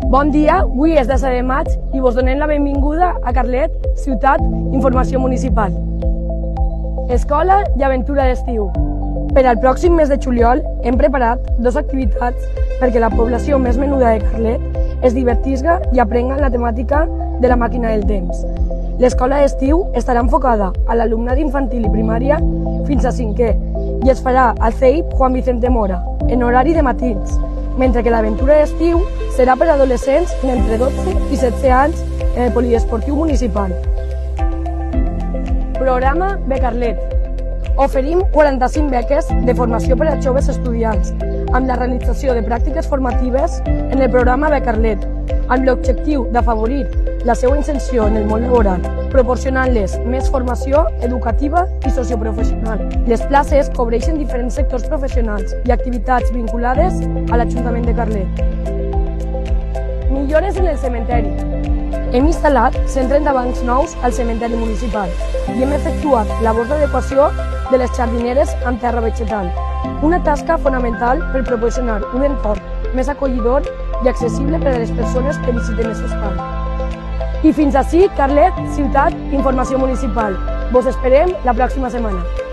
Bon dia, avui és 10 de maig i vos donem la benvinguda a Carlet, ciutat, informació municipal. Escola i aventura d'estiu. Per al pròxim mes de juliol hem preparat dues activitats perquè la població més menuda de Carlet es divertisga i aprenga la temàtica de la màquina del temps. L'escola d'estiu estarà enfocada a l'alumnat infantil i primària fins a 5è i es farà al CEIP Juan Vicente Mora, en horari de matins, mentre que l'aventura d'estiu serà per a adolescents d'entre 12 i 16 anys en el poliesportiu municipal. Programa Becarlet. Oferim 45 beques de formació per a joves estudiants, amb la realització de pràctiques formatives en el programa Becarlet, amb l'objectiu d'afavorir la seva inserció en el món laboral, proporcionant-les més formació educativa i socioprofessional. Les places cobreixen diferents sectors professionals i activitats vinculades a l'Ajuntament de Carlet. Millores en el cementeri. Hem instal·lat 130 bancs nous al cementeri municipal i hem efectuat labors d'adequació de les jardineres amb terra vegetal, una tasca fonamental per proporcionar un entorn més acollidor i accessible per a les persones que visiten aquest espai. I fins ací, Carlet, ciutat, informació municipal. Vos esperem la pròxima setmana.